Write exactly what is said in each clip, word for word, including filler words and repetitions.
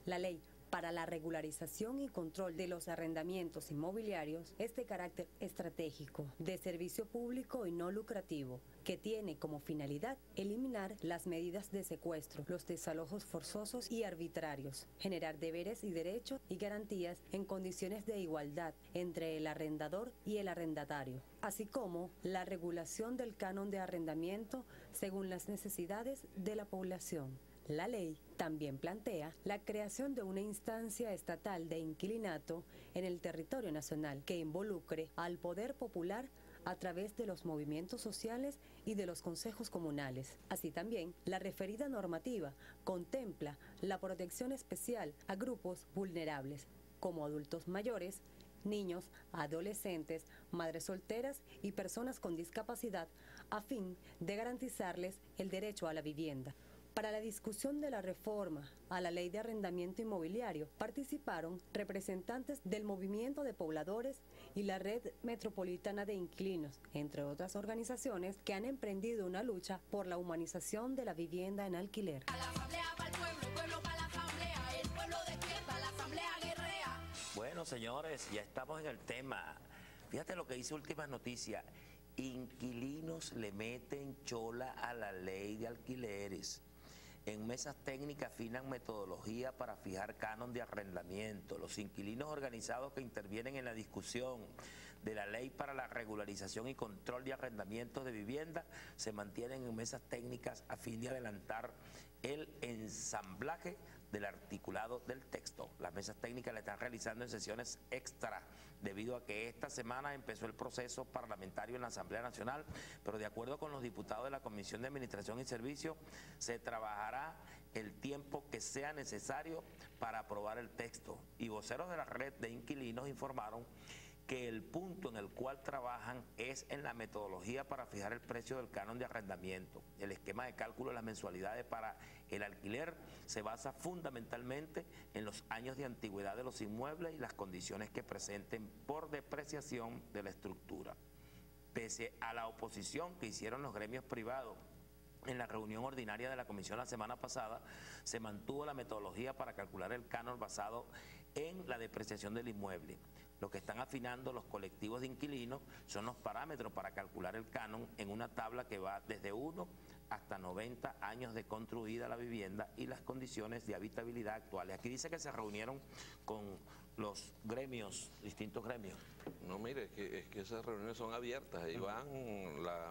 La ley para la regularización y control de los arrendamientos inmobiliarios es de carácter estratégico, de servicio público y no lucrativo, que tiene como finalidad eliminar las medidas de secuestro, los desalojos forzosos y arbitrarios, generar deberes y derechos y garantías en condiciones de igualdad entre el arrendador y el arrendatario, así como la regulación del canon de arrendamiento según las necesidades de la población. La ley también plantea la creación de una instancia estatal de inquilinato en el territorio nacional que involucre al poder popular a través de los movimientos sociales y de los consejos comunales. Así también, la referida normativa contempla la protección especial a grupos vulnerables, como adultos mayores, niños, adolescentes, madres solteras y personas con discapacidad, a fin de garantizarles el derecho a la vivienda. Para la discusión de la reforma a la Ley de Arrendamiento Inmobiliario participaron representantes del Movimiento de Pobladores y la Red Metropolitana de Inquilinos, entre otras organizaciones que han emprendido una lucha por la humanización de la vivienda en alquiler. A la asamblea para el pueblo, pueblo para la asamblea, el pueblo despierta, la asamblea guerrea. Bueno, señores, ya estamos en el tema. Fíjate lo que dice Últimas Noticias. Inquilinos le meten chola a la ley de alquileres. En mesas técnicas afinan metodología para fijar canon de arrendamiento. Los inquilinos organizados que intervienen en la discusión de la ley para la regularización y control de arrendamientos de vivienda se mantienen en mesas técnicas a fin de adelantar el ensamblaje del articulado del texto. Las mesas técnicas la están realizando en sesiones extra debido a que esta semana empezó el proceso parlamentario en la Asamblea Nacional, pero de acuerdo con los diputados de la Comisión de Administración y Servicios, se trabajará el tiempo que sea necesario para aprobar el texto. Y voceros de la red de inquilinos informaron que el punto en el cual trabajan es en la metodología para fijar el precio del canon de arrendamiento. El esquema de cálculo de las mensualidades para el alquiler se basa fundamentalmente en los años de antigüedad de los inmuebles y las condiciones que presenten por depreciación de la estructura. Pese a la oposición que hicieron los gremios privados en la reunión ordinaria de la comisión la semana pasada, se mantuvo la metodología para calcular el canon basado en la depreciación del inmueble. Lo que están afinando los colectivos de inquilinos son los parámetros para calcular el canon en una tabla que va desde uno hasta noventa años de construida la vivienda y las condiciones de habitabilidad actuales. Aquí dice que se reunieron con los gremios, distintos gremios. No, mire, es que, es que esas reuniones son abiertas. Ahí van la,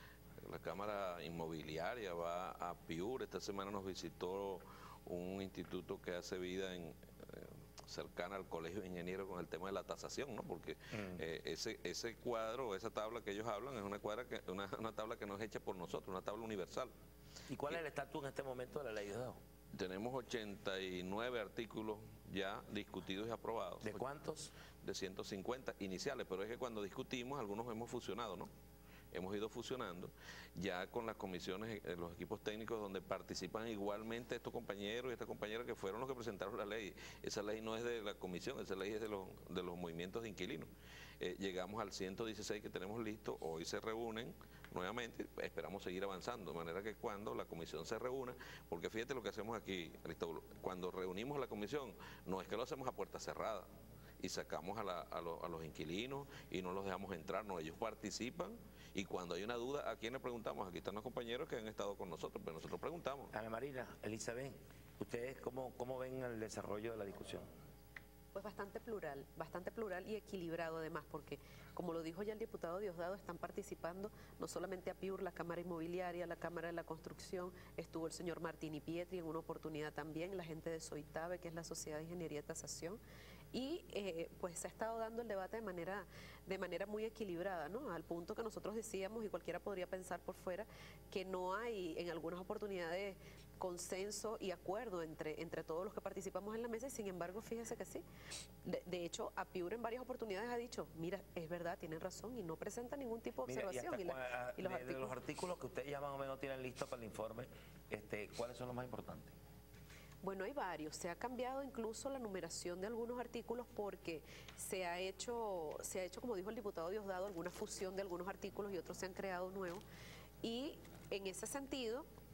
la Cámara Inmobiliaria, va a Piur. Esta semana nos visitó un instituto que hace vida en... Eh, cercana al Colegio de Ingenieros con el tema de la tasación, ¿no? Porque mm. eh, ese ese cuadro, esa tabla que ellos hablan es una, cuadra que, una, una tabla que no es hecha por nosotros, una tabla universal. ¿Y cuál y, es el estatus en este momento de la ley de Diosdado? Tenemos ochenta y nueve artículos ya discutidos y aprobados. ¿De cuántos? De ciento cincuenta iniciales, pero es que cuando discutimos algunos hemos fusionado, ¿no? Hemos ido fusionando ya con las comisiones, los equipos técnicos donde participan igualmente estos compañeros y estas compañeras que fueron los que presentaron la ley. Esa ley no es de la comisión, esa ley es de los, de los movimientos de inquilinos. Eh, llegamos al ciento dieciséis que tenemos listo, hoy se reúnen nuevamente, esperamos seguir avanzando, de manera que cuando la comisión se reúna, porque fíjate lo que hacemos aquí, Aristóbulo, cuando reunimos la comisión, no es que lo hacemos a puerta cerrada y sacamos a, la, a, lo, a los inquilinos y no los dejamos entrar, no, ellos participan y cuando hay una duda, ¿a quién le preguntamos? Aquí están los compañeros que han estado con nosotros, pero nosotros preguntamos. Ana Marina, Elizabeth, ¿ustedes cómo, cómo ven el desarrollo de la discusión? Pues bastante plural, bastante plural y equilibrado además, porque como lo dijo ya el diputado Diosdado, están participando no solamente a Piur, la Cámara Inmobiliaria, la Cámara de la Construcción, estuvo el señor Martini Pietri en una oportunidad también, la gente de Soitabe, que es la Sociedad de Ingeniería de Tasación, y eh, pues se ha estado dando el debate de manera, de manera muy equilibrada, ¿no? Al punto que nosotros decíamos, y cualquiera podría pensar por fuera, que no hay en algunas oportunidades consenso y acuerdo entre, entre todos los que participamos en la mesa, y sin embargo, fíjese que sí. De, de hecho, APIUR en varias oportunidades ha dicho, mira, es verdad, tienen razón, y no presenta ningún tipo de observación. Mira, y, y, la, y los, de, artículos... de los artículos que ustedes ya más o menos tienen listos para el informe, este, ¿cuáles son los más importantes? Bueno, hay varios. Se ha cambiado incluso la numeración de algunos artículos porque se ha hecho, se ha hecho, como dijo el diputado Diosdado, alguna fusión de algunos artículos y otros se han creado nuevos. Y en ese sentido,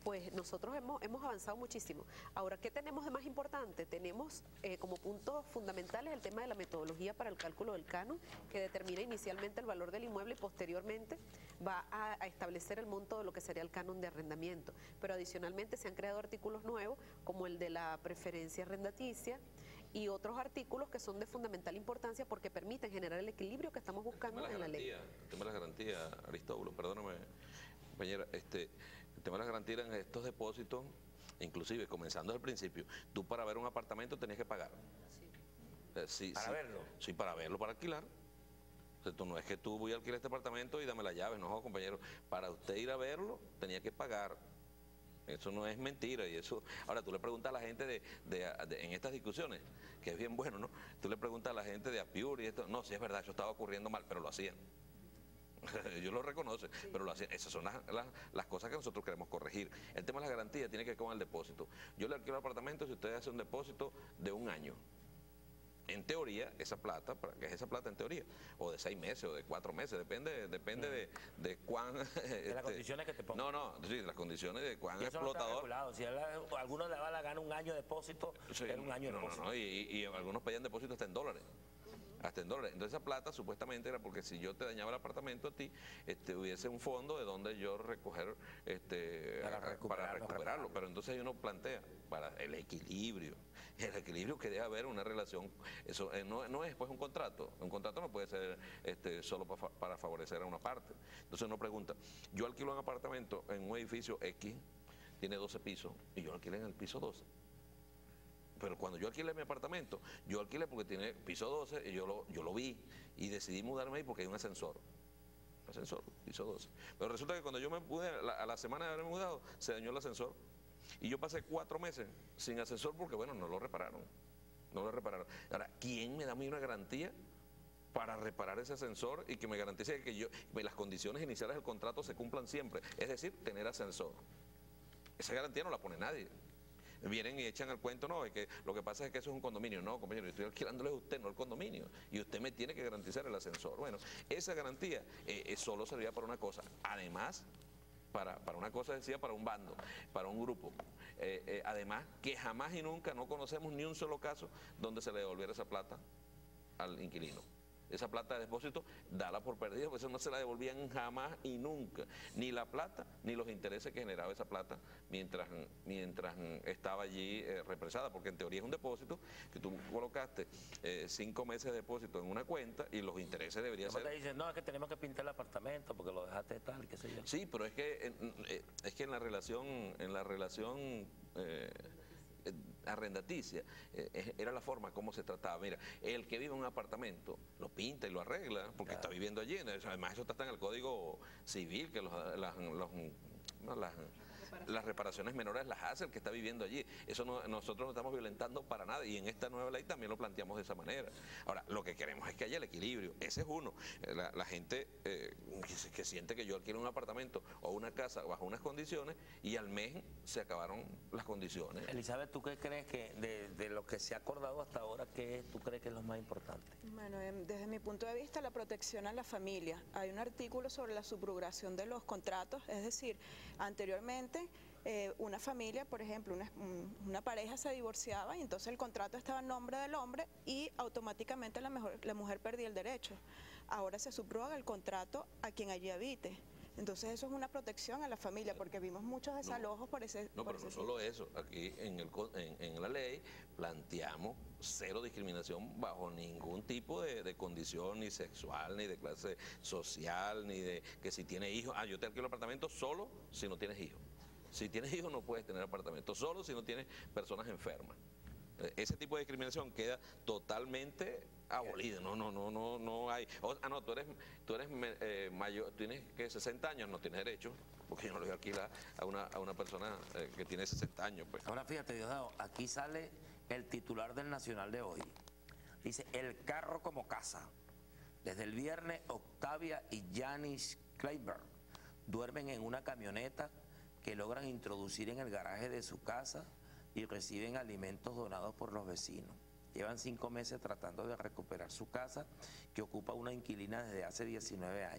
pues nosotros hemos, hemos avanzado muchísimo. Ahora, ¿qué tenemos de más importante? Tenemos eh, como puntos fundamentales el tema de la metodología para el cálculo del canon, que determina inicialmente el valor del inmueble y posteriormente va a, a establecer el monto de lo que sería el canon de arrendamiento. Pero adicionalmente se han creado artículos nuevos, como el de la preferencia arrendaticia, y otros artículos que son de fundamental importancia porque permiten generar el equilibrio que estamos buscando en la ley. El tema de las garantías, Aristóbulo, perdóname, compañera, este, el tema de las garantías en estos depósitos, inclusive comenzando desde el principio, tú para ver un apartamento tenías que pagar. Sí. Eh, sí, ¿Para sí, verlo? Sí, para verlo, para alquilar. O sea, tú no es que tú voy a alquilar este apartamento y dame la llave, no, compañero. Para usted ir a verlo, tenía que pagar. Eso no es mentira y eso... Ahora, tú le preguntas a la gente de, de, de, en estas discusiones, que es bien bueno, ¿no? Tú le preguntas a la gente de Apure y esto... No, sí es verdad, eso estaba ocurriendo mal, pero lo hacían. Ellos lo reconocen, sí, pero lo hacían. Esas son las, las, las cosas que nosotros queremos corregir. El tema de la garantía tiene que ver con el depósito. Yo le alquilo el apartamento si usted hace un depósito de un año. En teoría, esa plata, ¿qué es esa plata en teoría? O de seis meses o de cuatro meses, depende depende de, de cuán... De este, las condiciones que te pongan. No, no, sí, de las condiciones de cuán y eso explotador... No está si a algunos le va a la gana un año de depósito, sí, era un año no, de depósito. No, no, y, y algunos pedían depósito hasta en dólares. Hasta en dólares. Entonces esa plata supuestamente era porque si yo te dañaba el apartamento a ti, este, hubiese un fondo de donde yo recoger este, para, a, recuperarlo, para recuperarlo. Pero entonces uno plantea para el equilibrio. El equilibrio que debe haber una relación, eso eh, no, no es pues un contrato. Un contrato no puede ser este, solo para, para favorecer a una parte. Entonces uno pregunta, yo alquilo un apartamento en un edificio X, tiene doce pisos, y yo alquilo en el piso doce. Pero cuando yo alquilé mi apartamento, yo alquilé porque tiene piso doce y yo lo, yo lo vi y decidí mudarme ahí porque hay un ascensor. Ascensor, piso doce. Pero resulta que cuando yo me pude, a la, a la semana de haberme mudado, se dañó el ascensor. Y yo pasé cuatro meses sin ascensor porque, bueno, no lo repararon. No lo repararon. Ahora, ¿quién me da a mí una garantía para reparar ese ascensor y que me garantice que yo, las condiciones iniciales del contrato se cumplan siempre? Es decir, tener ascensor. Esa garantía no la pone nadie. Vienen y echan el cuento, no, es que lo que pasa es que eso es un condominio. No, compañero, yo estoy alquilándole a usted, no el condominio. Y usted me tiene que garantizar el ascensor. Bueno, esa garantía eh, eh, solo servía para una cosa. Además, para, para una cosa decía, para un bando, para un grupo. Eh, eh, además, que jamás y nunca no conocemos ni un solo caso donde se le devolviera esa plata al inquilino. Esa plata de depósito, dala por perdida, porque eso no se la devolvían jamás y nunca. Ni la plata, ni los intereses que generaba esa plata mientras, mientras estaba allí eh, represada, porque en teoría es un depósito que tú colocaste eh, cinco meses de depósito en una cuenta y los intereses deberían ser... te dicen, no, es que tenemos que pintar el apartamento porque lo dejaste tal, qué sé yo. Sí, pero es que, eh, es que en la relación, en la relación... Eh, arrendaticia, eh, era la forma como se trataba. Mira, el que vive en un apartamento lo pinta y lo arregla porque claro, está viviendo allí. Además, eso está en el Código Civil, que los, las, los, no, las, las reparaciones menores las hace el que está viviendo allí. Eso no, nosotros no estamos violentando para nada y en esta nueva ley también lo planteamos de esa manera. Ahora, lo que queremos es que haya el equilibrio. Ese es uno. La, la gente eh, que, que siente que yo alquilo un apartamento o una casa bajo unas condiciones y al mes se acabaron las condiciones. Elizabeth, ¿tú qué crees que de, de lo que se ha acordado hasta ahora, qué tú crees que es lo más importante? Bueno, desde mi punto de vista, la protección a la familia. Hay un artículo sobre la subrogación de los contratos, es decir, anteriormente eh, una familia, por ejemplo, una, una pareja se divorciaba y entonces el contrato estaba en nombre del hombre y automáticamente la, mejor, la mujer perdía el derecho. Ahora se subroga el contrato a quien allí habite. Entonces eso es una protección a la familia, porque vimos muchos desalojos no, por ese No, por pero ese no solo eso, aquí en, el, en, en la ley planteamos cero discriminación bajo ningún tipo de, de condición, ni sexual, ni de clase social, ni de que si tienes hijos, ah, yo te alquilo apartamento solo si no tienes hijos. Si tienes hijos no puedes tener apartamento, solo si no tienes personas enfermas. Ese tipo de discriminación queda totalmente abolida, no, no, no, no, no hay. O, ah, no, tú eres, tú eres eh, mayor, tienes que sesenta años, no tienes derecho, porque yo no le voy a alquilar a una, a una persona eh, que tiene sesenta años. Pues. Ahora fíjate, Diosdado, aquí sale el titular del Nacional de hoy. Dice, el carro como casa. Desde el viernes, Octavia y Janis Kleiber duermen en una camioneta que logran introducir en el garaje de su casa y reciben alimentos donados por los vecinos. Llevan cinco meses tratando de recuperar su casa, que ocupa una inquilina desde hace diecinueve años.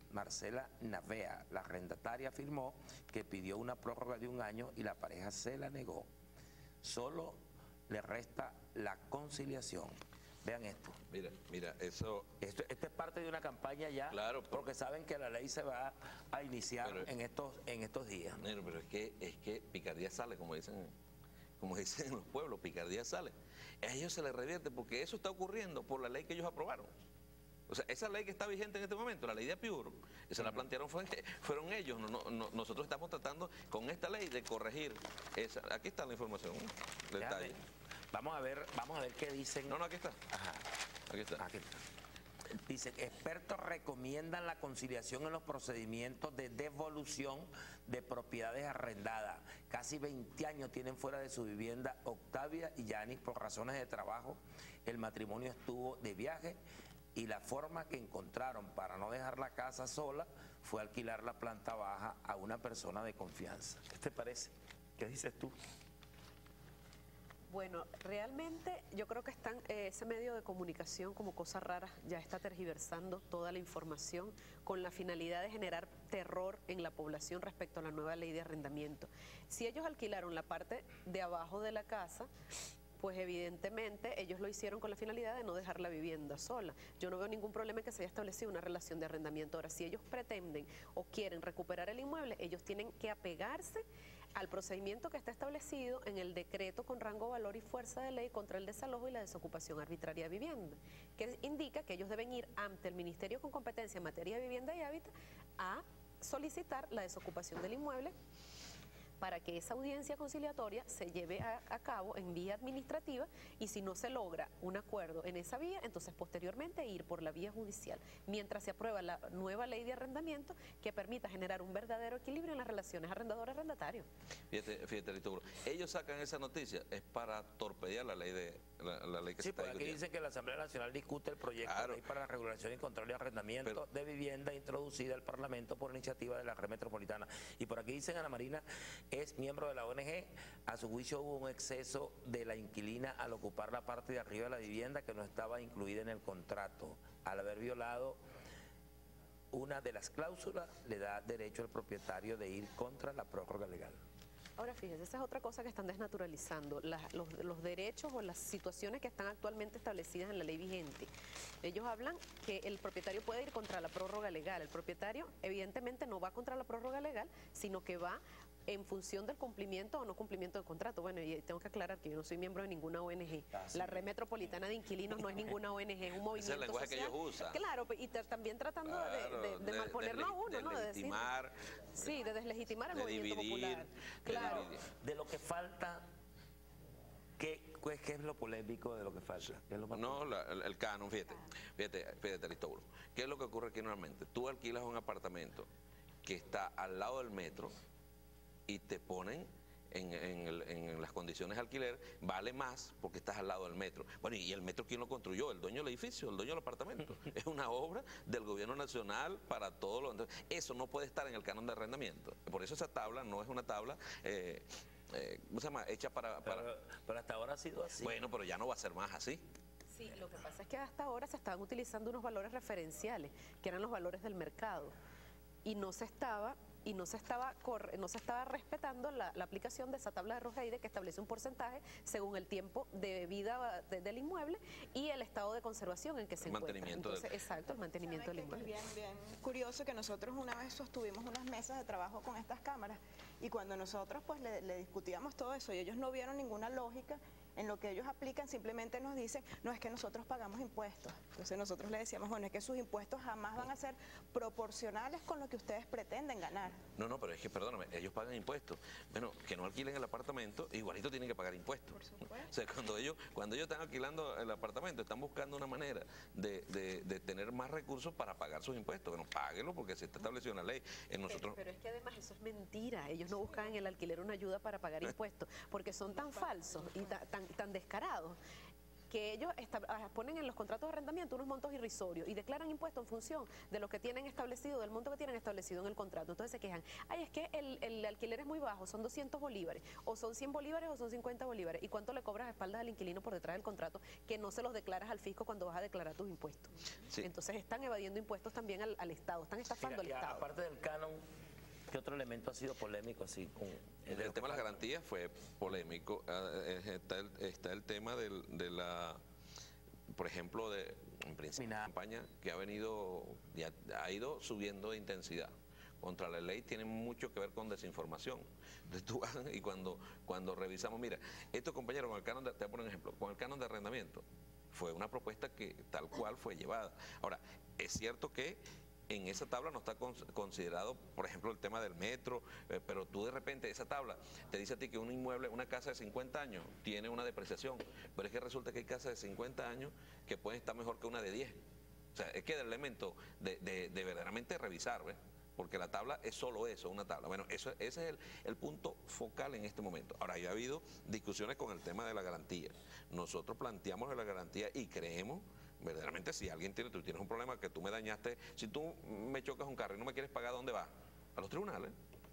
Marcela Navea, la arrendataria, afirmó que pidió una prórroga de un año y la pareja se la negó. Solo le resta la conciliación. Vean esto. Mira, mira, eso... Esto, esto es parte de una campaña ya, claro, porque saben que la ley se va a iniciar pero, en estos en estos días. Pero, pero es que es que picardía sale, como dicen, como dicen en los pueblos, picardía sale. A ellos se les revierte porque eso está ocurriendo por la ley que ellos aprobaron. O sea, esa ley que está vigente en este momento, la ley de Apiur, esa la plantearon fue, fueron ellos. No, no, no, nosotros estamos tratando con esta ley de corregir esa. Aquí está la información, detalle. Vamos a ver, vamos a ver qué dicen. No, no, aquí está. Ajá. Aquí está. Aquí está. Dicen, expertos recomiendan la conciliación en los procedimientos de devolución de propiedades arrendadas. Casi veinte años tienen fuera de su vivienda Octavia y Yanis por razones de trabajo. El matrimonio estuvo de viaje y la forma que encontraron para no dejar la casa sola fue alquilar la planta baja a una persona de confianza. ¿Qué te parece? ¿Qué dices tú? Bueno, realmente yo creo que están, eh, ese medio de comunicación como cosa rara ya está tergiversando toda la información con la finalidad de generar terror en la población respecto a la nueva ley de arrendamiento. Si ellos alquilaron la parte de abajo de la casa, pues evidentemente ellos lo hicieron con la finalidad de no dejar la vivienda sola. Yo no veo ningún problema en que se haya establecido una relación de arrendamiento. Ahora, si ellos pretenden o quieren recuperar el inmueble, ellos tienen que apegarse al procedimiento que está establecido en el decreto con rango, valor y fuerza de ley contra el desalojo y la desocupación arbitraria de vivienda, que indica que ellos deben ir ante el Ministerio con competencia en materia de vivienda y hábitat a solicitar la desocupación del inmueble para que esa audiencia conciliatoria se lleve a, a cabo en vía administrativa y si no se logra un acuerdo en esa vía, entonces posteriormente ir por la vía judicial, mientras se aprueba la nueva ley de arrendamiento que permita generar un verdadero equilibrio en las relaciones arrendador-arrendatario. Fíjate, fíjate, Aristóbulo, ellos sacan esa noticia, es para torpedear la ley de la, la ley que sí, se está aquí discutiendo. dicen que la Asamblea Nacional discute el proyecto Claro. de ley para la regulación y control de arrendamiento Pero, de vivienda introducida al Parlamento por iniciativa de la red metropolitana. Y por aquí dicen, Ana Marina es miembro de la O N G, a su juicio hubo un exceso de la inquilina al ocupar la parte de arriba de la vivienda que no estaba incluida en el contrato. Al haber violado una de las cláusulas, le da derecho al propietario de ir contra la prórroga legal. Ahora fíjense, esa es otra cosa que están desnaturalizando, la, los, los derechos o las situaciones que están actualmente establecidas en la ley vigente. Ellos hablan que el propietario puede ir contra la prórroga legal. El propietario evidentemente no va contra la prórroga legal, sino que va en función del cumplimiento o no cumplimiento del contrato. Bueno, y tengo que aclarar que yo no soy miembro de ninguna O N G. Ah, sí. La Red Metropolitana de Inquilinos no es ninguna O N G, es un movimiento social. Es el lenguaje social. Que ellos usan. Claro, y también tratando claro, de, de, de, de malponerlo a uno, de ¿no? De deslegitimar. Sí, de deslegitimar el de movimiento dividir, popular. Claro. De lo que falta, ¿qué, qué es lo polémico de lo que falta? ¿Qué es lo no, la, el, el canon, fíjate, fíjate, fíjate, Aristóbulo. ¿Qué es lo que ocurre aquí normalmente? Tú alquilas un apartamento que está al lado del metro y te ponen en, en, el, en las condiciones de alquiler, vale más porque estás al lado del metro. Bueno, ¿y el metro quién lo construyó? El dueño del edificio, el dueño del apartamento. Es una obra del gobierno nacional para todo lo... Entonces, eso no puede estar en el canon de arrendamiento. Por eso esa tabla no es una tabla... Eh, eh, ¿cómo se llama? Hecha para, para... Pero, pero hasta ahora ha sido así. Bueno, pero ya no va a ser más así. Sí, lo que pasa es que hasta ahora se estaban utilizando unos valores referenciales, que eran los valores del mercado, y no se estaba... y no se estaba no se estaba respetando la, la aplicación de esa tabla de Roseide que establece un porcentaje según el tiempo de vida de, del inmueble y el estado de conservación en que se el encuentra. Mantenimiento Entonces, del... Exacto, el mantenimiento del inmueble. Bien, bien curioso que nosotros una vez sostuvimos unas mesas de trabajo con estas cámaras y cuando nosotros pues le, le discutíamos todo eso y ellos no vieron ninguna lógica en lo que ellos aplican, simplemente nos dicen, no, es que nosotros pagamos impuestos. Entonces nosotros le decíamos, bueno, es que sus impuestos jamás van a ser proporcionales con lo que ustedes pretenden ganar. No, no, pero es que, perdóname, ellos pagan impuestos. Bueno, que no alquilen el apartamento, igualito tienen que pagar impuestos. Por supuesto. O sea, cuando ellos, cuando ellos están alquilando el apartamento, están buscando una manera de, de, de tener más recursos para pagar sus impuestos. Bueno, páguenlo porque se está establecido en la ley. En nosotros... pero, pero es que además eso es mentira. Ellos no buscan en el alquiler una ayuda para pagar impuestos, porque son tan falsos y ta, tan, tan descarados que ellos esta- ponen en los contratos de arrendamiento unos montos irrisorios y declaran impuestos en función de lo que tienen establecido, del monto que tienen establecido en el contrato. Entonces se quejan, ay, es que el, el alquiler es muy bajo, son doscientos bolívares, o son cien bolívares o son cincuenta bolívares. ¿Y cuánto le cobras a espaldas al inquilino por detrás del contrato que no se los declaras al fisco cuando vas a declarar tus impuestos? Sí. Entonces están evadiendo impuestos también al, al Estado, están estafando Mira, al y Estado. aparte del canon, ¿qué otro elemento ha sido polémico así? Con El, el tema de las garantías fue polémico. Ah, eh, Está el, está el tema del- de la, por ejemplo, de en principio, una campaña que ha venido, ya ha ido subiendo de intensidad. Contra la ley tiene mucho que ver con desinformación. Entonces tú vas y cuando, cuando revisamos, mira, estos compañeros con el canon de, te voy a poner un ejemplo, con el canon de arrendamiento, fue una propuesta que tal cual fue llevada. Ahora, es cierto que en esa tabla no está cons- considerado, por ejemplo, el tema del metro, eh, pero tú de repente esa tabla te dice a ti que un inmueble, una casa de cincuenta años tiene una depreciación, pero es que resulta que hay casas de cincuenta años que pueden estar mejor que una de diez. O sea, es que el elemento de, de, de verdaderamente revisar, ¿ves? Porque la tabla es solo eso, una tabla. Bueno, eso, ese es el, el punto focal en este momento. Ahora, ya ha habido discusiones con el tema de la garantía. Nosotros planteamos la garantía y creemos, verdaderamente, si alguien tiene, tú tienes un problema que tú me dañaste, si tú me chocas un carro y no me quieres pagar, ¿dónde vas? A los tribunales.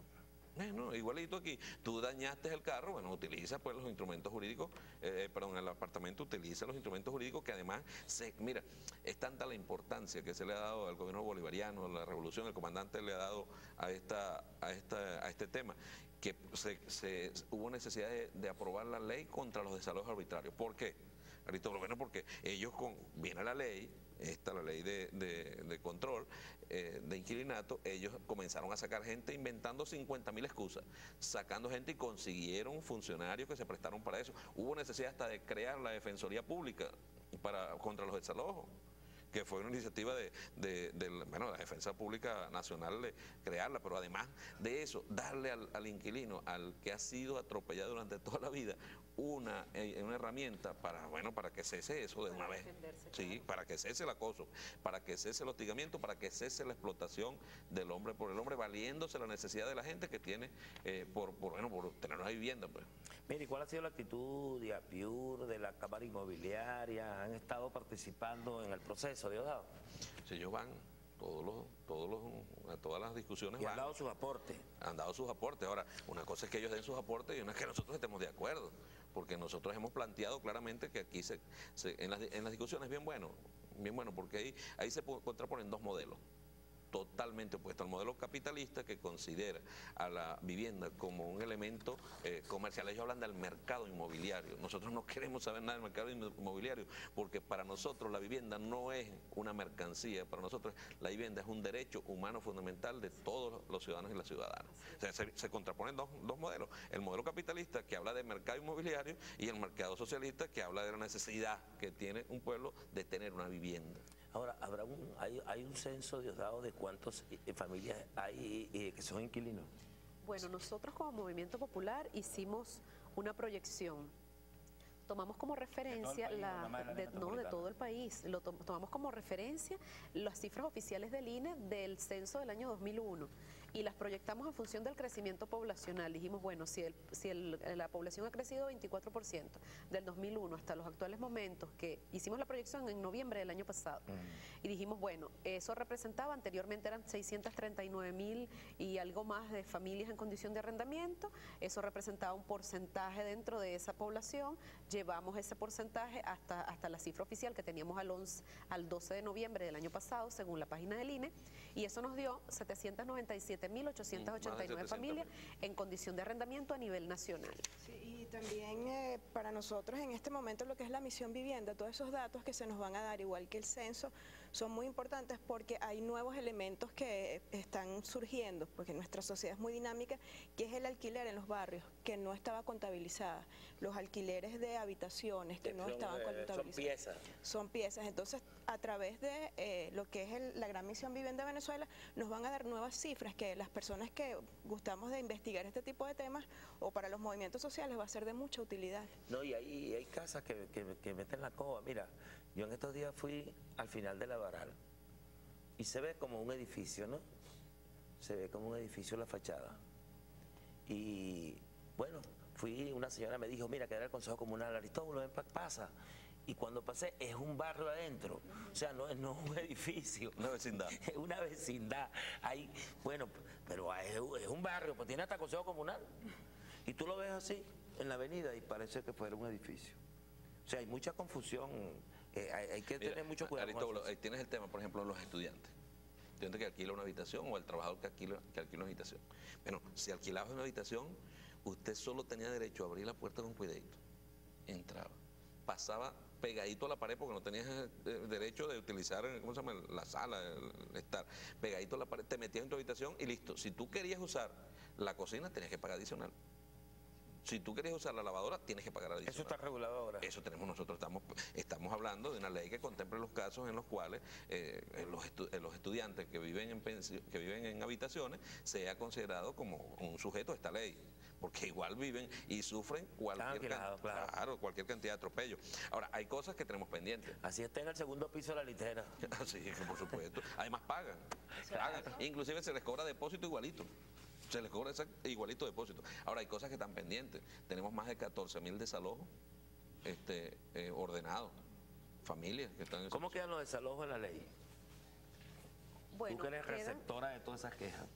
Eh, no, igualito aquí, tú dañaste el carro, bueno, utiliza pues los instrumentos jurídicos, eh, perdón, el apartamento utiliza los instrumentos jurídicos que además, se, mira, es tanta la importancia que se le ha dado al gobierno bolivariano, la revolución, el comandante le ha dado a esta, a esta, a este tema, que se, se- hubo necesidad de, de aprobar la ley contra los desalojos arbitrarios. ¿Por qué? Ahorita, bueno, porque ellos con, viene la ley, esta la ley de, de- de control eh, de inquilinato, ellos comenzaron a sacar gente inventando cincuenta mil excusas, sacando gente y consiguieron funcionarios que se prestaron para eso. Hubo necesidad hasta de crear la Defensoría Pública para, contra los desalojos, que fue una iniciativa de, de, de la- bueno, la Defensa Pública Nacional, de crearla, pero además de eso, darle al, al inquilino, al que ha sido atropellado durante toda la vida, una, eh, una herramienta para, bueno, para que cese eso de una vez. Sí, para que cese el acoso, para que cese el hostigamiento, para que cese la explotación del hombre por el hombre, valiéndose la necesidad de la gente que tiene eh, por, por, bueno, por tener una vivienda, pues. Mire, ¿y cuál ha sido la actitud de APIUR, de la Cámara Inmobiliaria? ¿Han estado participando en el proceso, Diosdado? Si ellos van, todos los, todos los, a todas las discusiones Y han van. dado sus aportes. Han dado sus aportes. Ahora, una cosa es que ellos den sus aportes y una es que nosotros estemos de acuerdo, porque nosotros hemos planteado claramente que aquí se, se- en, las, en las discusiones bien bueno, bien bueno, porque ahí, ahí se pu- contraponen dos modelos totalmente opuesto al modelo capitalista, que considera a la vivienda como un elemento eh, comercial. Ellos hablan del mercado inmobiliario. Nosotros no queremos saber nada del mercado inmobiliario, porque para nosotros la vivienda no es una mercancía, para nosotros la vivienda es un derecho humano fundamental de todos los ciudadanos y las ciudadanas. O sea, se, se contraponen dos, dos modelos, el modelo capitalista, que habla de mercado inmobiliario, y el mercado socialista, que habla de la necesidad que tiene un pueblo de tener una vivienda. Ahora, habrá un, hay, hay un censo, Diosdado, de cuántas eh, familias hay eh, que son inquilinos. Bueno, nosotros como Movimiento Popular hicimos una proyección. Tomamos como referencia país, la, nada más del área de, no, de metropolitana. todo el país. Lo tom- tomamos como referencia las cifras oficiales del I N E del censo del año dos mil uno y las proyectamos en función del crecimiento poblacional. Dijimos, bueno, si, el, si el- la población ha crecido veinticuatro por ciento del dos mil uno hasta los actuales momentos, que hicimos la proyección en noviembre del año pasado, y dijimos, bueno, eso representaba, anteriormente eran seiscientos treinta y nueve mil y algo más de familias en condición de arrendamiento, eso representaba un porcentaje dentro de esa población, llevamos ese porcentaje hasta, hasta la cifra oficial que teníamos al, once, al doce de noviembre del año pasado, según la página del I N E, y eso nos dio setecientos noventa y siete mil ochocientos ochenta y nueve familias en condición de arrendamiento a nivel nacional. Sí, y también eh, para nosotros en este momento lo que es la misión vivienda, todos esos datos que se nos van a dar, igual que el censo, son muy importantes porque hay nuevos elementos que están surgiendo, porque nuestra sociedad es muy dinámica, que es el alquiler en los barrios, que no estaba contabilizada, los alquileres de habitaciones que no Son, estaban eh, contabilizados. son piezas. Son piezas. Entonces, a través de eh, lo que es el- la Gran Misión Vivienda de Venezuela, nos van a dar nuevas cifras que las personas que gustamos de investigar este tipo de temas o para los movimientos sociales va a ser de mucha utilidad. No, y hay, hay casas que, que, que meten la coba. Mira, yo en estos días fui al final de la Varal y se ve como un edificio, ¿no? Se ve como un edificio la fachada. Y bueno, fui, una señora me dijo, mira, que era el Consejo Comunal, Aristóbulo, ven, pa- pasa. y cuando pasé es un barrio adentro, o sea, no, no es un edificio. Una vecindad. Es una vecindad. Hay, bueno, pero es, es un barrio, pues tiene hasta consejo comunal. Y tú lo ves así en la avenida y parece que fuera un edificio. O sea, hay mucha confusión, eh, hay, hay que Mira, tener mucho cuidado. con Aristóbulo, eso. ahí tienes el tema, por ejemplo, de los estudiantes. Estudiante que alquila una habitación o el trabajador que alquila, que alquila una habitación. Bueno, si alquilabas una habitación, usted solo tenía derecho a abrir la puerta con cuidadito. Entraba, pasaba pegadito a la pared porque no tenías eh, derecho de utilizar, ¿cómo se llama? La sala, el estar. Pegadito a la pared, te metías en tu habitación y listo. Si tú querías usar la cocina, tenías que pagar adicional. Si tú querías usar la lavadora, tienes que pagar adicional. Eso está regulado ahora. Eso tenemos nosotros. Estamos, estamos hablando de una ley que contemple los casos en los cuales eh, los, estu los estudiantes que viven, en que viven en habitaciones sea considerado como un sujeto de esta ley. Porque igual viven y sufren cualquier, Claro, claro. claro, cualquier cantidad de atropello. Ahora, hay cosas que tenemos pendientes. Así está en el segundo piso de la litera. Así que por supuesto. Además pagan. pagan. Inclusive se les cobra depósito igualito. Se les cobra ese igualito depósito. Ahora, hay cosas que están pendientes. Tenemos más de catorce mil desalojos este, eh, ordenados. Familias que están en ¿Cómo esa- quedan los desalojos en la ley? Bueno, Tú que eres quedan- receptora de todas esas quejas.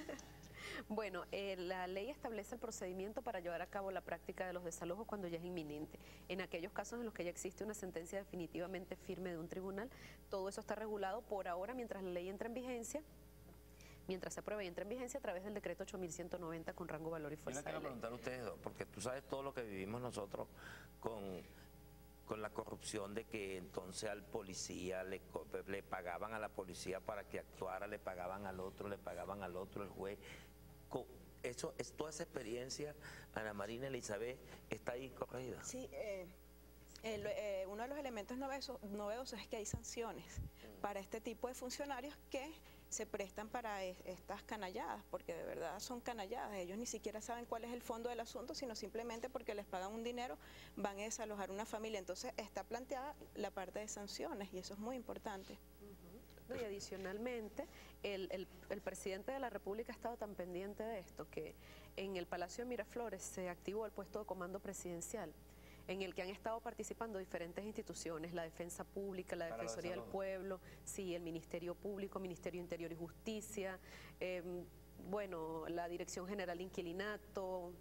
Bueno, eh, la ley establece el procedimiento para llevar a cabo la práctica de los desalojos cuando ya es inminente. En aquellos casos en los que ya existe una sentencia definitivamente firme de un tribunal, todo eso está regulado por ahora mientras la ley entra en vigencia, mientras se apruebe y entra en vigencia a través del decreto ocho mil ciento noventa con rango, valor y Yo fuerza le quiero de ley. preguntar a ustedes dos, porque tú sabes todo lo que vivimos nosotros con, con la corrupción de que entonces al policía le, co- le pagaban a la policía para que actuara, le pagaban al otro, le pagaban al otro, el juez. Co- Eso, es toda esa experiencia, Ana Marina Elizabeth, está ahí corregida. Sí, eh, el- eh, uno de los elementos novedosos, novedosos es que hay sanciones para este tipo de funcionarios que se prestan para es- estas canalladas, porque de verdad son canalladas. Ellos ni siquiera saben cuál es el fondo del asunto, sino simplemente porque les pagan un dinero van a desalojar una familia. Entonces está planteada la parte de sanciones y eso es muy importante. No, y adicionalmente, el, el- el presidente de la República ha estado tan pendiente de esto que en el Palacio de Miraflores se activó el puesto de comando presidencial, en el que han estado participando diferentes instituciones, la Defensa Pública, la Para los Defensoría del desalojos. Pueblo, sí, el Ministerio Público, Ministerio Interior y Justicia, eh, bueno, la Dirección General de Inquilinato,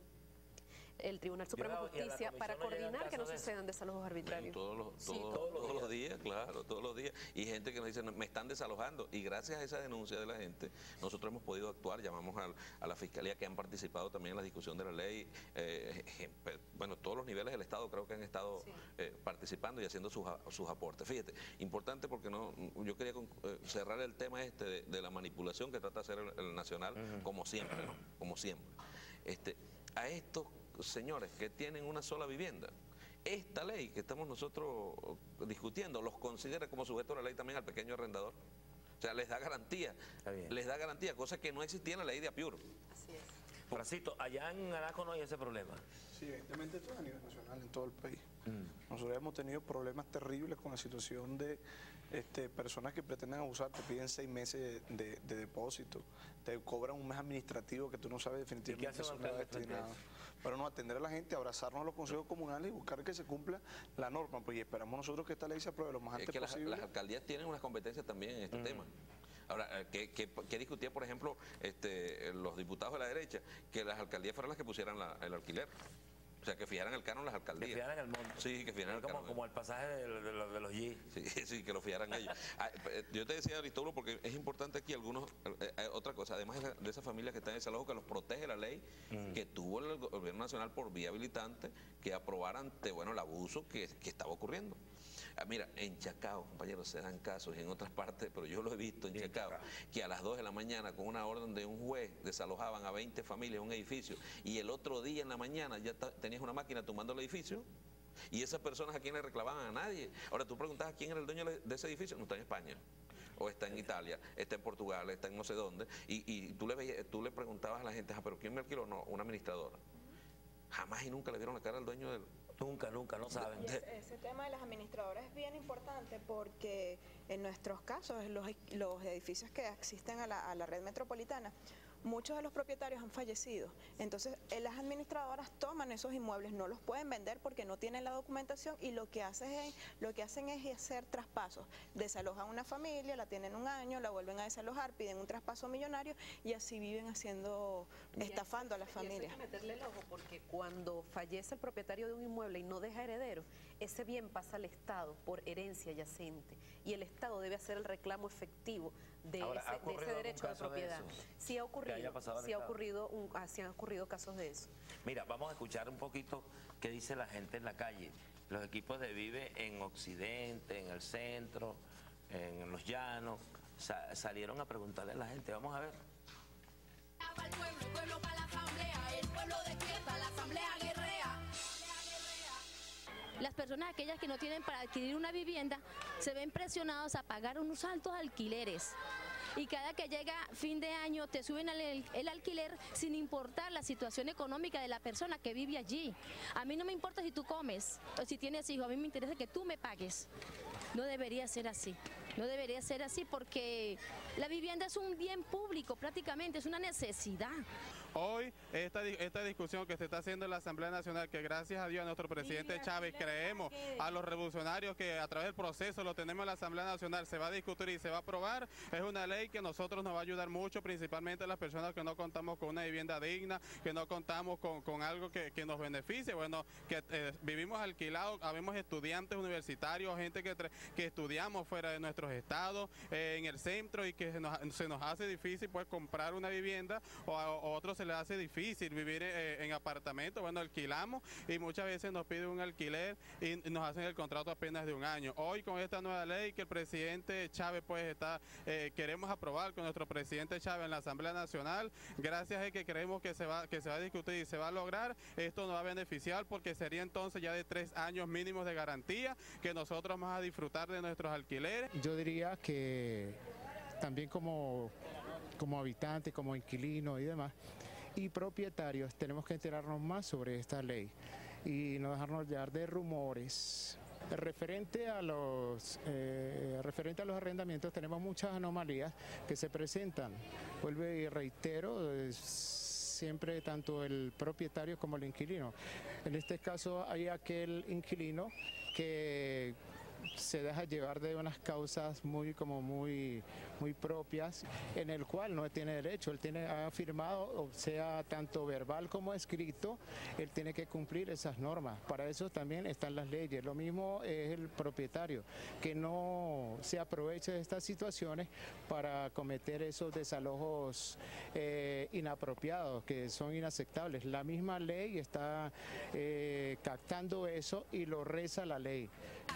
el Tribunal Supremo de a la- y a la Justicia, para comisión no llegan coordinar que no casos de eso. sucedan desalojos arbitrarios. Todos los, Sí, todos- todos los todos los días. días, claro, todos los días. Y gente que nos dice, "No, me están desalojando". Y gracias a esa denuncia de la gente, nosotros hemos podido actuar, llamamos al- a, la Fiscalía que han participado también en la discusión de la ley. eh, eh, eh, bueno, todos los niveles del Estado creo que han estado Sí. eh, participando y haciendo sus, a- sus aportes. Fíjate, importante porque no, yo quería con- eh, cerrar el tema este de, de la manipulación que trata de hacer el, el Nacional, como siempre, ¿no? Como siempre. Este, a estos señores que tienen una sola vivienda, esta ley que estamos nosotros discutiendo los considera como sujeto de la ley también al pequeño arrendador. O sea, les da garantía, Está bien. les da garantía, cosa que no existía en la ley de Apiur. Así es. Fracito, allá en Anaco no hay ese problema. Sí, evidentemente esto es a nivel nacional en todo el país. Nosotros hemos tenido problemas terribles con la situación de este, personas que pretenden abusar, te piden seis meses de, de- de depósito, te cobran un mes administrativo que tú no sabes definitivamente hace un si eso le va alcalde frente a destinado. Pero no, atender a la gente, abrazarnos a los consejos comunales y buscar que se cumpla la norma, pues y esperamos nosotros que esta ley se apruebe lo más Es antes que las, posible. las alcaldías tienen unas competencias también en este tema. Ahora, eh, ¿qué, qué, qué discutía, por ejemplo, este, los diputados de la derecha? Que las alcaldías fueran las que pusieran la- el alquiler. O sea, que fijaran el canon las Que alcaldías. fijaran el monto. Sí, que fijaran el como, canon. como el pasaje de, de los- de los G. Sí, sí, que lo fiaran ellos. Ah, eh, Yo te decía, Aristóbulo, porque es importante aquí algunos, eh, eh, otra cosa, además de, esa- de esa familia que está en ese desalojo, que los protege la ley que tuvo el go- gobierno nacional por vía habilitante, que aprobara ante, bueno, el abuso que, que estaba ocurriendo. Ah, mira, en Chacao, compañeros, se dan casos, y en otras partes, pero yo lo he visto en Sí, en Chacao, Chacao. que a las dos de la mañana, con una orden de un juez, desalojaban a veinte familias en un edificio, y el otro día en la mañana ya ta- tenías una máquina tumbando el edificio. Y esas personas a quién le reclamaban, a nadie. Ahora tú preguntas a quién era el dueño de ese edificio, no está en España, o está en Italia, está en Portugal, está en no sé dónde, y, y tú, le veías- tú le preguntabas a la gente, ah, pero ¿quién me alquiló? No, una administradora. Jamás y nunca le vieron la cara al dueño del... Nunca, nunca, no saben. Y ese, ese tema de las administradoras es bien importante porque en nuestros casos, los, los edificios que asisten a la, a la red metropolitana, muchos de los propietarios han fallecido. Entonces, eh, las administradoras toman esos inmuebles, no los pueden vender porque no tienen la documentación y lo que, hacen es, lo que hacen es hacer traspasos. Desalojan una familia, la tienen un año, la vuelven a desalojar, piden un traspaso millonario y así viven haciendo, estafando a las familias. Y eso hay que meterle el ojo porque cuando fallece el propietario de un inmueble y no deja herederos, ese bien pasa al Estado por herencia yacente y el Estado debe hacer el reclamo efectivo de, Ahora, ese, de ese derecho de propiedad. De sí ha ocurrido, sí ha ocurrido, un, sí han ocurrido casos de eso. Mira, vamos a escuchar un poquito qué dice la gente en la calle. Los equipos de Vive en Occidente, en el centro, en los llanos, sa salieron a preguntarle a la gente. Vamos a ver. Para el pueblo, el pueblo para la asamblea, el pueblo despierta, la asamblea guerrea. Las personas aquellas que no tienen para adquirir una vivienda se ven presionados a pagar unos altos alquileres. Y cada que llega fin de año te suben el, el alquiler sin importar la situación económica de la persona que vive allí. A mí no me importa si tú comes o si tienes hijos, a mí me interesa que tú me pagues. No debería ser así, no debería ser así porque la vivienda es un bien público prácticamente, es una necesidad. Hoy esta, esta discusión que se está haciendo en la Asamblea Nacional, que gracias a Dios a nuestro presidente Chávez creemos a los revolucionarios que a través del proceso lo tenemos en la Asamblea Nacional, se va a discutir y se va a aprobar, es una ley que a nosotros nos va a ayudar mucho, principalmente a las personas que no contamos con una vivienda digna, que no contamos con, con algo que, que nos beneficie, bueno, que eh, vivimos alquilados, habemos estudiantes universitarios, gente que, que estudiamos fuera de nuestros estados, eh, en el centro y que se nos, se nos hace difícil pues comprar una vivienda o a, o otros se les hace difícil vivir eh, en apartamentos, bueno, alquilamos y muchas veces nos piden un alquiler y nos hacen el contrato apenas de un año. Hoy con esta nueva ley que el presidente Chávez pues está, eh, queremos aprobar con nuestro presidente Chávez en la Asamblea Nacional, gracias a que creemos que se va, que se va a discutir y se va a lograr, esto nos va a beneficiar porque sería entonces ya de tres años mínimos de garantía que nosotros vamos a disfrutar de nuestros alquileres. Yo diría que también como, como habitante, como inquilino y demás, y propietarios tenemos que enterarnos más sobre esta ley y no dejarnos llevar de rumores. Referente a los eh, referente a los arrendamientos tenemos muchas anomalías que se presentan. Vuelvo y reitero, es siempre tanto el propietario como el inquilino. En este caso hay aquel inquilino que se deja llevar de unas causas muy como muy muy propias en el cual no tiene derecho, él tiene ha firmado, o sea tanto verbal como escrito, él tiene que cumplir esas normas. Para eso también están las leyes. Lo mismo es el propietario, que no se aproveche de estas situaciones para cometer esos desalojos eh, inapropiados que son inaceptables. La misma ley está eh, captando eso y lo reza la ley.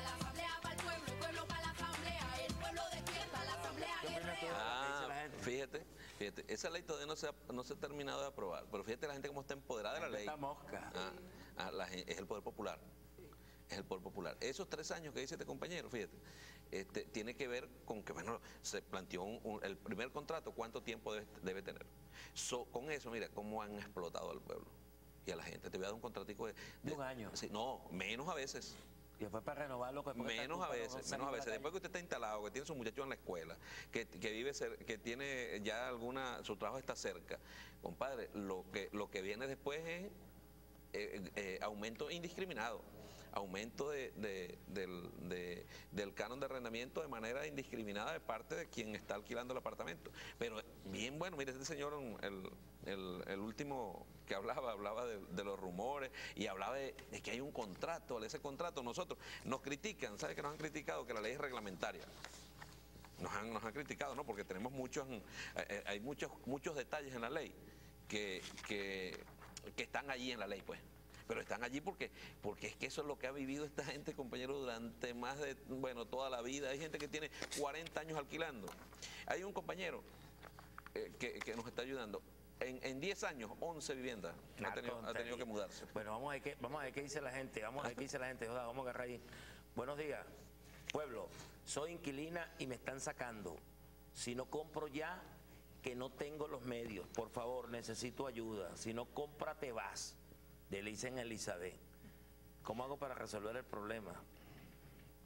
Ah, fíjate, fíjate, esa ley todavía no se, ha, no se ha terminado de aprobar, pero fíjate la gente cómo está empoderada de la ley. Esta mosca. Ah, ah, la, es el poder popular, es el poder popular. Esos tres años que dice este compañero, fíjate, este, tiene que ver con que, bueno, se planteó un, un, el primer contrato, cuánto tiempo debe, debe tener. So, con eso, mira, cómo han explotado al pueblo y a la gente. Te voy a dar un contratico de... de, de un año. Sí, no, menos a veces. Y después para renovarlo, que menos a veces, menos a veces. Después que usted está instalado, que tiene su muchacho en la escuela, que, que vive, ser, que tiene ya alguna, su trabajo está cerca, compadre, lo que lo que viene después es eh, eh, aumento indiscriminado, aumento de, de, del, de, del canon de arrendamiento de manera indiscriminada de parte de quien está alquilando el apartamento. Pero bien bueno, mire, este señor, el, el, el último que hablaba, hablaba de, de los rumores y hablaba de, de que hay un contrato, ese contrato nosotros nos critican, ¿sabe que nos han criticado? Que la ley es reglamentaria. Nos han, nos han criticado, ¿no? Porque tenemos muchos, eh, hay muchos, muchos detalles en la ley que, que, que están allí en la ley, pues. Pero están allí porque, porque es que eso es lo que ha vivido esta gente, compañero, durante más de, bueno, toda la vida. Hay gente que tiene cuarenta años alquilando. Hay un compañero eh, que, que nos está ayudando. En, en diez años, once viviendas ha tenido, ha tenido que mudarse. Bueno, vamos a ver qué, vamos a ver qué dice la gente. Vamos a ver qué dice la gente. Joda, vamos a agarrar ahí. Buenos días, pueblo. Soy inquilina y me están sacando. Si no compro ya, que no tengo los medios. Por favor, necesito ayuda. Si no compra, te vas. De Elisa en Elizabeth. ¿Cómo hago para resolver el problema?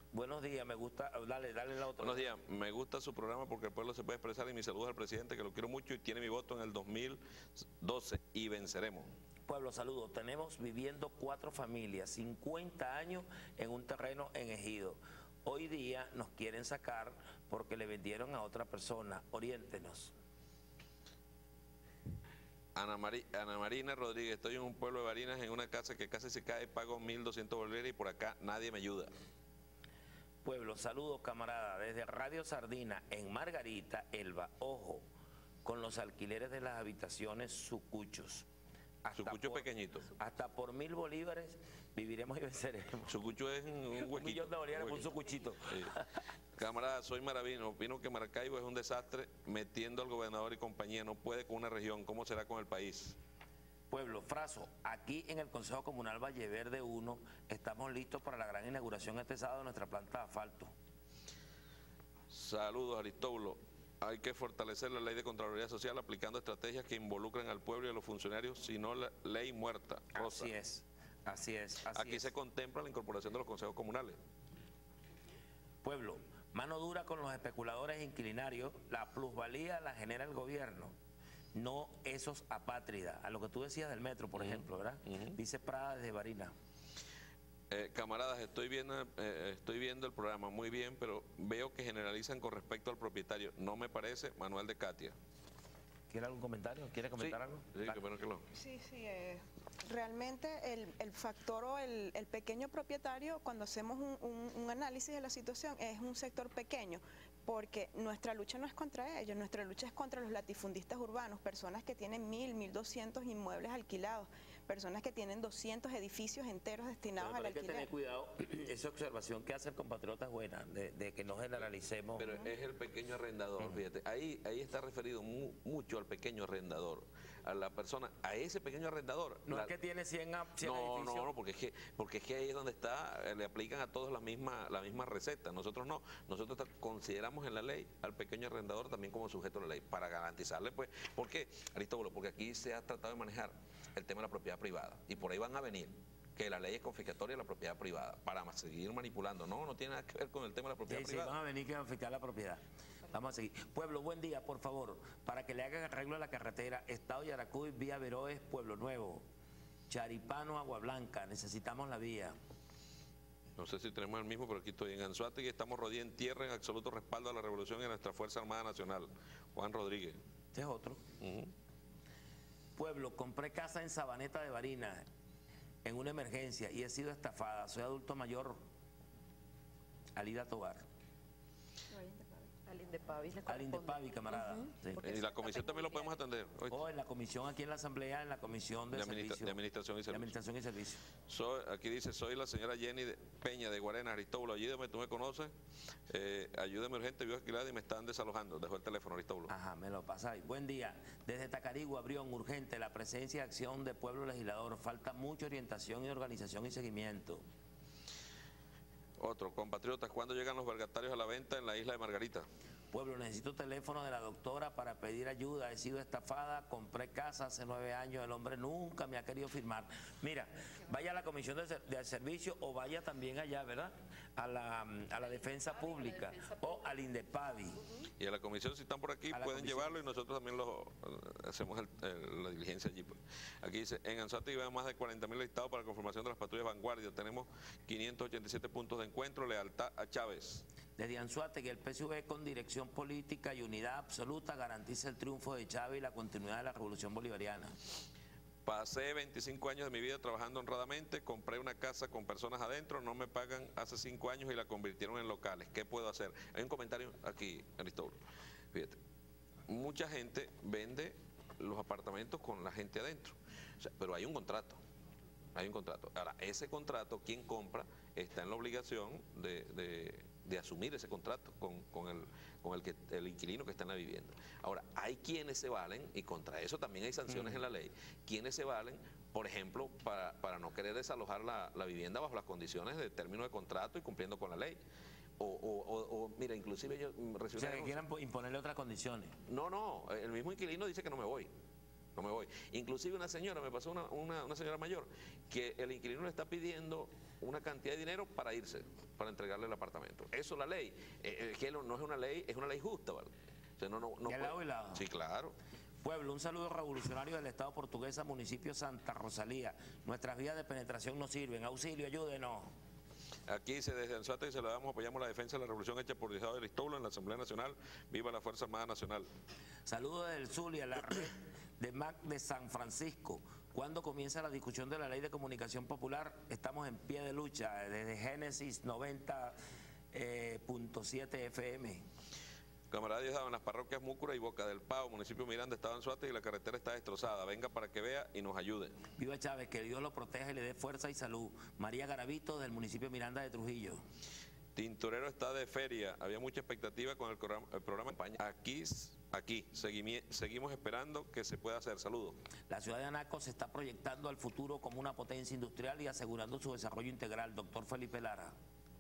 Buenos días, me gusta, dale, dale la otra. Buenos días, me gusta su programa porque el pueblo se puede expresar y mis saludos al presidente que lo quiero mucho y tiene mi voto en el dos mil doce y venceremos. Pueblo, saludos. Tenemos viviendo cuatro familias, cincuenta años en un terreno en Ejido. Hoy día nos quieren sacar porque le vendieron a otra persona. Oriéntenos. Ana, Mari, Ana Marina Rodríguez, estoy en un pueblo de Barinas en una casa que casi se cae, pago mil doscientos bolívares y por acá nadie me ayuda. Pueblo, saludos camarada, desde Radio Sardina en Margarita, Elba, ojo, con los alquileres de las habitaciones Sucuchos. Sucucho pequeñito. Hasta por mil bolívares viviremos y venceremos. Sucucho es un, un huequito. Un millón de bolívares por un sucuchito. Sí. Camarada, soy Maravino, opino que Maracaibo es un desastre metiendo al gobernador y compañía, no puede con una región, ¿cómo será con el país? Pueblo, Fraso, aquí en el Consejo Comunal Valle Verde uno estamos listos para la gran inauguración este sábado de nuestra planta de asfalto. Saludos, Aristóbulo. Hay que fortalecer la ley de Contraloría Social aplicando estrategias que involucren al pueblo y a los funcionarios, si no la ley muerta. Rosa. Así es, así es. Así aquí es. se contempla la incorporación de los consejos comunales. Pueblo, mano dura con los especuladores e inquilinarios, la plusvalía la genera el gobierno, no esos apátridas. A lo que tú decías del metro, por uh-huh. ejemplo, ¿verdad? Uh-huh. Dice Prada desde Barinas. Eh, camaradas, estoy viendo, eh, estoy viendo el programa muy bien, pero veo que generalizan con respecto al propietario. No me parece. Manuel de Katia. ¿Quiere algún comentario? ¿Quiere comentar sí, algo? Sí, qué bueno que lo... Sí, sí. Eh, realmente el, el factor o el, el pequeño propietario, cuando hacemos un, un, un análisis de la situación, es un sector pequeño, porque nuestra lucha no es contra ellos, nuestra lucha es contra los latifundistas urbanos, personas que tienen mil, mil doscientos inmuebles alquilados, personas que tienen doscientos edificios enteros destinados al alquiler. Hay que tener cuidado, esa observación que hace el compatriota es buena, de, de que no generalicemos. Pero es el pequeño arrendador, uh-huh. fíjate, ahí, ahí está referido mu, mucho al pequeño arrendador, a la persona, a ese pequeño arrendador. No la... es que tiene cien, cien no, edificios. No, no, porque es, que, porque es que ahí es donde está, le aplican a todos la misma, la misma receta, nosotros no, nosotros consideramos en la ley al pequeño arrendador también como sujeto de la ley, para garantizarle, pues, ¿por qué, Aristóbulo? Porque aquí se ha tratado de manejar el tema de la propiedad privada, y por ahí van a venir que la ley es confiscatoria de la propiedad privada, para seguir manipulando. No, no tiene nada que ver con el tema de la propiedad sí, privada. Sí, van a venir que van a confiscar la propiedad. Vamos a seguir. Pueblo, buen día, por favor, para que le hagan arreglo a la carretera, Estado Yaracuy, vía Veroes, Pueblo Nuevo, Charipano, Agua Blanca, necesitamos la vía. No sé si tenemos el mismo, pero aquí estoy en Anzoátegui, estamos rodeados en tierra en absoluto respaldo a la revolución y a nuestra Fuerza Armada Nacional. Juan Rodríguez. Este es otro. Uh-huh. Pueblo, compré casa en Sabaneta de Barinas en una emergencia y he sido estafada. Soy adulto mayor. Alida Tobar. Al Indepavi. Al Indepavi, camarada. Uh-huh. Sí. Y la comisión también lo podemos atender. O oh, en la comisión, aquí en la asamblea, en la comisión de, de, administra servicio, de administración y servicio. De administración y servicio. Soy, aquí dice, soy la señora Jenny de Peña de Guarena, Aristóbulo. Ayúdame, tú me conoces. Eh, ayúdame urgente, vivo alquilada y me están desalojando. Dejo el teléfono, Aristóbulo. Ajá, me lo pasáis. Buen día. Desde Tacarigua, Brión, urgente, la presencia y acción de pueblo legislador. Falta mucha orientación y organización y seguimiento. Otro, compatriotas, ¿cuándo llegan los vergatarios a la venta en la isla de Margarita? Pueblo, necesito teléfono de la doctora para pedir ayuda. He sido estafada, compré casa hace nueve años, el hombre nunca me ha querido firmar. Mira, vaya a la comisión de, de servicio o vaya también allá, ¿verdad? A la, a la defensa pública o al Indepavi. Y a la comisión, si están por aquí, pueden llevarlo y nosotros también lo hacemos el, el, la diligencia allí. Aquí dice, en Anzoátegui hay más de cuarenta mil listados para la conformación de las patrullas Vanguardia. Tenemos quinientos ochenta y siete puntos de encuentro, lealtad a Chávez. Desde Anzoátegui, el P S U V con dirección política y unidad absoluta garantiza el triunfo de Chávez y la continuidad de la revolución bolivariana. Pasé veinticinco años de mi vida trabajando honradamente, compré una casa con personas adentro, no me pagan hace cinco años y la convirtieron en locales. ¿Qué puedo hacer? Hay un comentario aquí, Aristóbulo. Fíjate, mucha gente vende los apartamentos con la gente adentro, o sea, pero hay un contrato. Hay un contrato. Ahora, ese contrato, quien compra, está en la obligación de, de, de asumir ese contrato con, con, el, con el, que, el inquilino que está en la vivienda. Ahora, hay quienes se valen, y contra eso también hay sanciones mm. en la ley, quienes se valen, por ejemplo, para, para no querer desalojar la, la vivienda bajo las condiciones de término de contrato y cumpliendo con la ley. O, o, o, o mira, inclusive yo recibí... O sea, que quieran imponerle otras condiciones. No, no, el mismo inquilino dice que no me voy. no me voy. Inclusive una señora, me pasó una, una, una señora mayor, que el inquilino le está pidiendo una cantidad de dinero para irse, para entregarle el apartamento. Eso es la ley, eh, que no es una ley, es una ley justa, ¿vale? O sea, no, no, no de lado y lado. Sí, claro. Pueblo, un saludo revolucionario del Estado portuguesa, municipio Santa Rosalía. Nuestras vías de penetración no sirven. Auxilio, ayúdenos. Aquí dice desde Anzuate y se le damos, apoyamos la defensa de la revolución hecha por Diosdado de Aristóbulo en la Asamblea Nacional. Viva la Fuerza Armada Nacional. Saludos del Zulia, la red de M A C de San Francisco. ¿Cuándo comienza la discusión de la Ley de Comunicación Popular? Estamos en pie de lucha desde Génesis noventa punto siete F M. Camarada Diosdado, en las parroquias Múcura y Boca del Pao, municipio Miranda, estado Anzuate y la carretera está destrozada. Venga para que vea y nos ayude. Viva Chávez, que Dios lo proteja y le dé fuerza y salud. María Garavito, del municipio Miranda de Trujillo. Tintorero está de feria. Había mucha expectativa con el programa, el programa de campaña. Aquí, aquí seguimi, seguimos esperando que se pueda hacer. Saludos. La ciudad de Anaco se está proyectando al futuro como una potencia industrial y asegurando su desarrollo integral. Doctor Felipe Lara.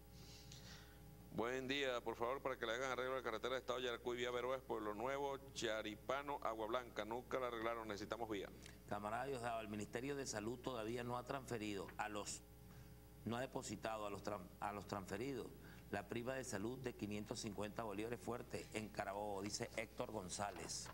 Buen día, por favor, para que le hagan arreglo a la carretera de Estado Yaracuy, vía Veroes, Pueblo Nuevo, Charipano, Agua Blanca. Nunca la arreglaron, necesitamos vía. Camarada Diosdado, el Ministerio de Salud todavía no ha transferido a los, no ha depositado a los, a los transferidos la prima de salud de quinientos cincuenta bolívares fuerte en Carabobo, dice Héctor González.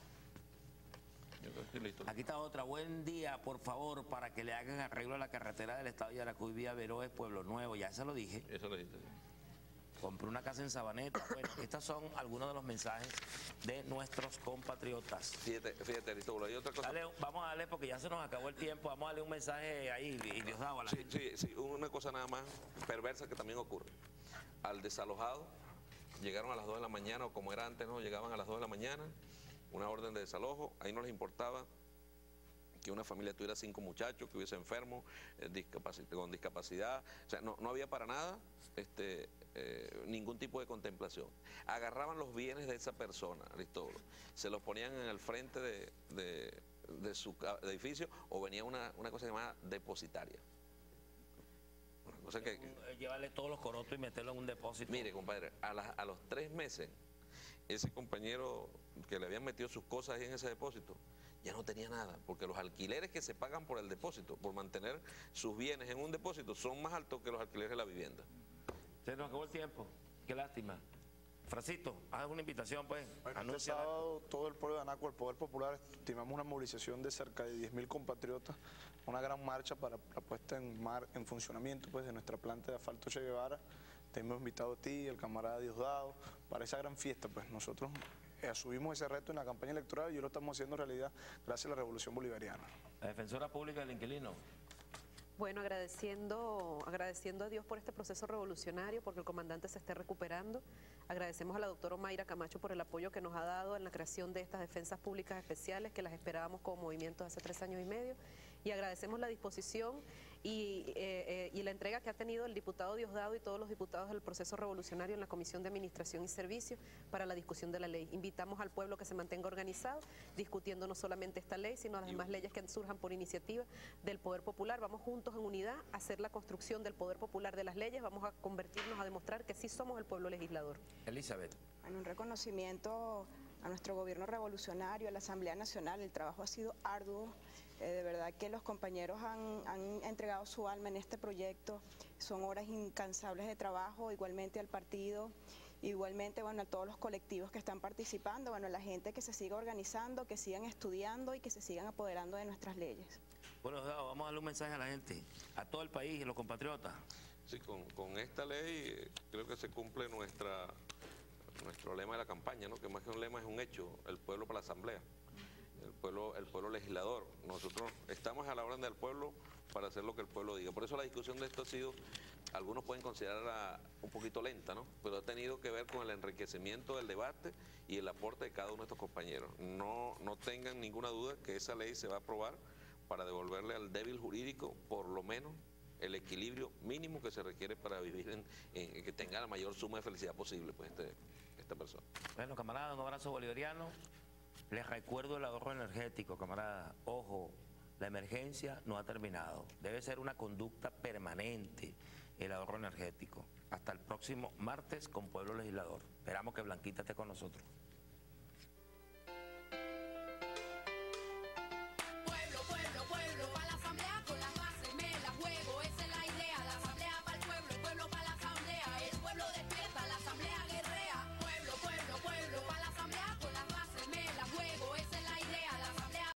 Aquí está otra. Buen día, por favor, para que le hagan arreglo a la carretera del Estado Yaracuy, vía Veroes, Pueblo Nuevo. Ya se lo dije. Eso lo dije. Compré una casa en Sabaneta. Bueno, estos son algunos de los mensajes de nuestros compatriotas. Fíjate, fíjate, Aristóbulo, hay otra cosa. Dale, vamos a darle, porque ya se nos acabó el tiempo, vamos a darle un mensaje ahí, y Diosdado a la sí, gente. Sí, sí, una cosa nada más perversa que también ocurre. Al desalojado, llegaron a las dos de la mañana, o como era antes, ¿no? Llegaban a las dos de la mañana, una orden de desalojo, ahí no les importaba que una familia tuviera cinco muchachos, que hubiese enfermos, eh, discapac- con discapacidad, o sea, no, no había para nada este, eh, ningún tipo de contemplación. Agarraban los bienes de esa persona, Aristóbulo, se los ponían en el frente de, de, de su edificio, o venía una, una cosa llamada depositaria. Una cosa que... Llevarle todos los corotos y meterlo en un depósito. Mire, compadre, a, la, a los tres meses, ese compañero que le habían metido sus cosas ahí en ese depósito, ya no tenía nada, porque los alquileres que se pagan por el depósito, por mantener sus bienes en un depósito, son más altos que los alquileres de la vivienda. Se nos acabó el tiempo, qué lástima. Francito, haz una invitación, pues. Bueno, este sábado todo el pueblo de Anaco, el Poder Popular, estimamos una movilización de cerca de diez mil compatriotas, una gran marcha para la puesta en, mar, en funcionamiento pues, de nuestra planta de asfalto Che Guevara. Te hemos invitado a ti, el camarada Diosdado, para esa gran fiesta. Pues nosotros eh, asumimos ese reto en la campaña electoral y hoy lo estamos haciendo realidad gracias a la Revolución Bolivariana. La Defensora Pública del Inquilino. Bueno, agradeciendo, agradeciendo a Dios por este proceso revolucionario, porque el comandante se esté recuperando. Agradecemos a la doctora Mayra Camacho por el apoyo que nos ha dado en la creación de estas defensas públicas especiales, que las esperábamos como movimiento hace tres años y medio. Y agradecemos la disposición y, eh, eh, y la entrega que ha tenido el diputado Diosdado y todos los diputados del proceso revolucionario en la Comisión de Administración y Servicios para la discusión de la ley. Invitamos al pueblo que se mantenga organizado, discutiendo no solamente esta ley, sino las demás leyes que surjan por iniciativa del Poder Popular. Vamos juntos en unidad a hacer la construcción del Poder Popular de las leyes, vamos a convertirnos, a demostrar que sí somos el pueblo legislador. Elizabeth. Bueno, un reconocimiento a nuestro gobierno revolucionario, a la Asamblea Nacional. El trabajo ha sido arduo. Eh, de verdad que los compañeros han, han entregado su alma en este proyecto. Son horas incansables de trabajo, igualmente al partido, igualmente bueno, a todos los colectivos que están participando, bueno, a la gente que se siga organizando, que sigan estudiando y que se sigan apoderando de nuestras leyes. Bueno, vamos a darle un mensaje a la gente, a todo el país y a los compatriotas. Sí, con, con esta ley eh, creo que se cumple nuestra nuestro lema de la campaña, ¿no? Que más que un lema es un hecho, el pueblo para la asamblea, el pueblo, el pueblo legislador. Nosotros estamos a la orden del pueblo para hacer lo que el pueblo diga. Por eso la discusión de esto ha sido, algunos pueden considerarla un poquito lenta, ¿no? Pero ha tenido que ver con el enriquecimiento del debate y el aporte de cada uno de estos compañeros. No, no tengan ninguna duda que esa ley se va a aprobar para devolverle al débil jurídico por lo menos el equilibrio mínimo que se requiere para vivir en, en que tenga la mayor suma de felicidad posible, pues, este, esta persona. Bueno, camarada, un abrazo bolivariano. Les recuerdo el ahorro energético, camarada. Ojo, la emergencia no ha terminado. Debe ser una conducta permanente el ahorro energético. Hasta el próximo martes con Pueblo Legislador. Esperamos que Blanquita esté con nosotros.